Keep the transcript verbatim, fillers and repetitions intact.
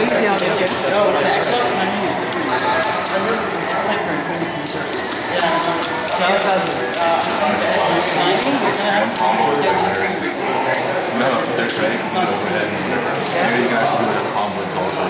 easy on the kid. No, the Xbox menu is different. It's like for Infinity Search. Yeah. So it says, uh, signing, you're gonna have to get used to. No, they're trading over there. Maybe you guys should do a combo also.